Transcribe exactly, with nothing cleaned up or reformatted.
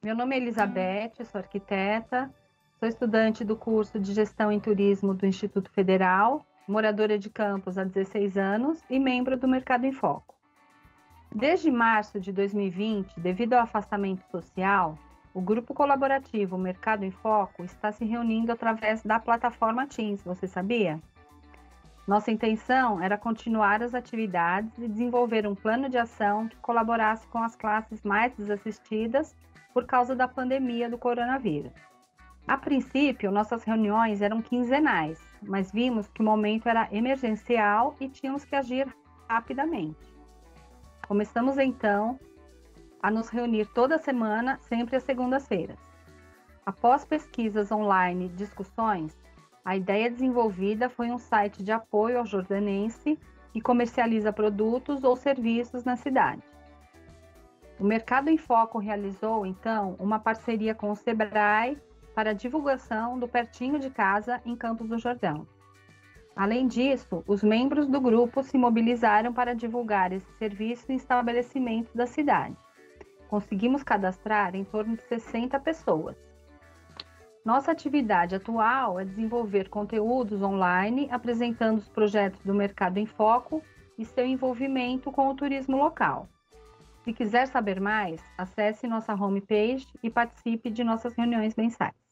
Meu nome é Elizabeth, sou arquiteta, sou estudante do curso de Gestão em Turismo do Instituto Federal, moradora de Campos há dezesseis anos e membro do Mercado em Foco. Desde março de dois mil e vinte, devido ao afastamento social, o grupo colaborativo Mercado em Foco está se reunindo através da plataforma Teams, você sabia? Nossa intenção era continuar as atividades e desenvolver um plano de ação que colaborasse com as classes mais desassistidas por causa da pandemia do coronavírus. A princípio, nossas reuniões eram quinzenais, mas vimos que o momento era emergencial e tínhamos que agir rapidamente. Começamos então a nos reunir toda semana, sempre às segundas-feiras. Após pesquisas online e discussões, a ideia desenvolvida foi um site de apoio ao jordanense que comercializa produtos ou serviços na cidade. O Mercado em Foco realizou, então, uma parceria com o Sebrae para a divulgação do Pertinho de Casa em Campos do Jordão. Além disso, os membros do grupo se mobilizaram para divulgar esse serviço em estabelecimentos da cidade. Conseguimos cadastrar em torno de sessenta pessoas. Nossa atividade atual é desenvolver conteúdos online apresentando os projetos do Mercado em Foco e seu envolvimento com o turismo local. Se quiser saber mais, acesse nossa homepage e participe de nossas reuniões mensais.